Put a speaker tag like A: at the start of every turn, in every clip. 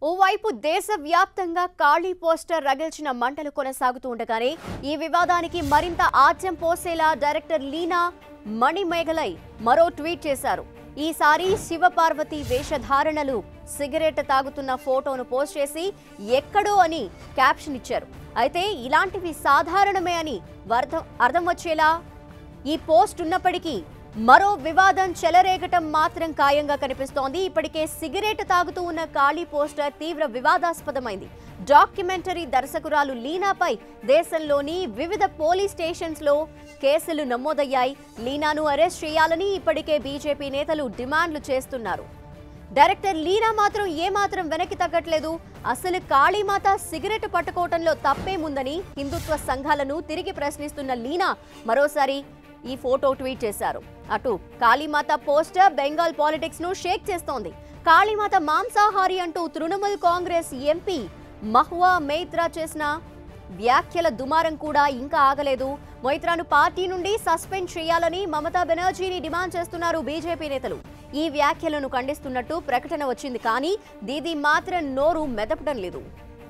A: ఓవైపు దేశవ్యాప్తంగా ఖాళీ పోస్టర్ రగిల్చిన మంటలు కొనసాగుతూ ఉండగానే ఈ వివాదానికి మరింత ఆజ్యం పోసేలా డైరెక్టర్ లీనా మణిమేగలై మరో ట్వీట్ చేశారు. ఈసారి శివపార్వతి వేషధారణలు సిగరెట్ తాగుతున్న ఫోటోను పోస్ట్ చేసి ఎక్కడో అని క్యాప్షన్ ఇచ్చారు. అయితే ఇలాంటివి సాధారణమే అని అర్థం వచ్చేలా ఈ పోస్ట్ ఉన్నప్పటికీ మరో వివాదం చెలరేగటం మాత్రం ఖాయంగా కనిపిస్తోంది. ఇప్పటికే సిగరెట్ తాగుతూ ఉన్న ఖాళీ పోస్టర్ తీవ్ర వివాదాస్పదమైంది. డాక్యుమెంటరీ దర్శకురాలు లీనాపై దేశంలోని వివిధ పోలీస్ స్టేషన్స్ లో కేసులు నమోదయ్యాయి. లీనాను అరెస్ట్ చేయాలని ఇప్పటికే బీజేపీ నేతలు డిమాండ్లు చేస్తున్నారు. డైరెక్టర్ లీనా మాత్రం ఏమాత్రం వెనక్కి తగ్గట్లేదు. అసలు కాళీమాత సిగరెట్ పట్టుకోవటంలో తప్పేముందని హిందుత్వ సంఘాలను తిరిగి ప్రశ్నిస్తున్న లీనా మరోసారి ఈ ఫోటో ట్వీట్ చేశారు. అటు కాళీమాత పోస్టర్ బెంగాల్ పాలిటిక్స్ ను షేక్ చేస్తోంది. కాళీమాత మాంసాహారి అంటూ తృణమూల్ కాంగ్రెస్ ఎంపీ మహువా మొయిత్రా చేసిన వ్యాఖ్యల దుమారం కూడా ఇంకా ఆగలేదు. మొయిత్రాను పార్టీ నుండి సస్పెండ్ చేయాలని మమతా బెనర్జీని డిమాండ్ చేస్తున్నారు బీజేపీ నేతలు. ఈ వ్యాఖ్యలను ఖండిస్తున్నట్టు ప్రకటన వచ్చింది, కానీ దీది మాత్రం నోరు మెదపడం లేదు.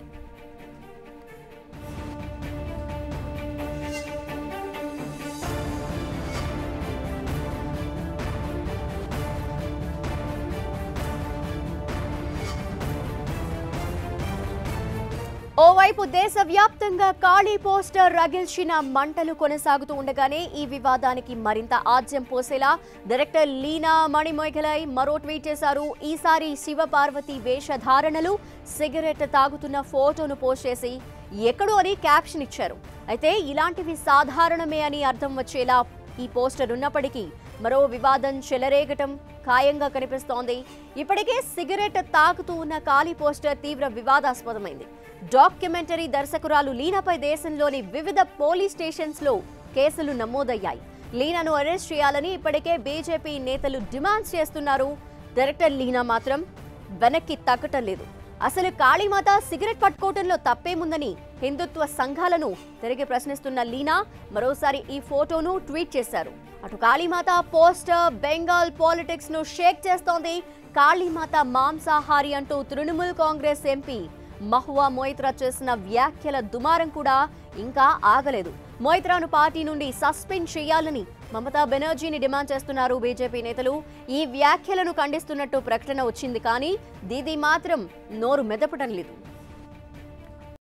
A: ఓవైపు దేశవ్యాప్తంగా ఖాళీ పోస్టర్ రగిల్చిన మంటలు కొనసాగుతూ ఉండగానే ఈ వివాదానికి మరింత ఆజ్యం పోసేలా డైరెక్టర్ లీనా మణిమేగలై మరో ట్వీట్ చేశారు. ఈసారి శివపార్వతి వేషధారణలు సిగరెట్ తాగుతున్న ఫోటోను పోస్ట్ చేసి ఎక్కడో అని క్యాప్షన్ ఇచ్చారు. అయితే ఇలాంటివి సాధారణమే అని అర్థం వచ్చేలా ఈ పోస్టర్ ఉన్నప్పటికీ మరో వివాదం చెలరేగటం ఖాయంగా కనిపిస్తోంది. ఇప్పటికే సిగరెట్ తాగుతూ ఉన్న ఖాళీ పోస్టర్ తీవ్ర వివాదాస్పదమైంది. డాక్యుమెంటరీ దర్శకురాలు లీనాపై దేశంలోని వివిధ పోలీస్ స్టేషన్స్ లో కేసులు నమోదయ్యాయి. లీనాను అరెస్ట్ చేయాలని ఇప్పటికే బీజేపీ నేతలు డిమాండ్స్ చేస్తున్నారు. డైరెక్టర్ లీనా మాత్రం వెనక్కి తగ్గటం లేదు. అసలు కాళీమాత సిగరెట్ పట్టుకోవటంలో తప్పేముందని హిందుత్వ సంఘాలను తిరిగి ప్రశ్నిస్తున్న లీనా మరోసారి ఈ ఫోటోను ట్వీట్ చేశారు. అటు కాళీమాత పోస్టర్ బెంగాల్ పాలిటిక్స్ ను షేక్ చేస్తోంది. కాళీమాత మాంసాహారి అంటూ తృణమూల్ కాంగ్రెస్ ఎంపీ మహువా మొయిత్రా చేసిన వ్యాఖ్యల దుమారం కూడా ఇంకా ఆగలేదు. మొయిత్రాను పార్టీ నుండి సస్పెండ్ చేయాలని మమతా బెనర్జీని డిమాండ్ చేస్తున్నారు బీజేపీ నేతలు. ఈ వ్యాఖ్యలను ఖండిస్తున్నట్టు ప్రకటన వచ్చింది, కానీ దీది మాత్రం నోరు మెదపడం లేదు.